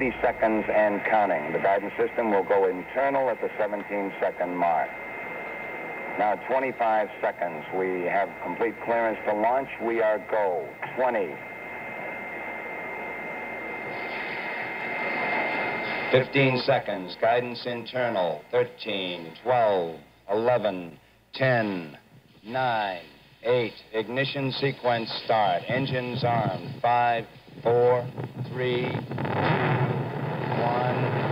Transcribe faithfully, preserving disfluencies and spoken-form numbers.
thirty seconds and counting. The guidance system will go internal at the seventeen second mark. Now twenty-five seconds. We have complete clearance to launch. We are go. twenty. fifteen seconds. Guidance internal. thirteen, twelve, eleven, ten, nine, eight. Ignition sequence start. Engines armed. five, four, three, two, one.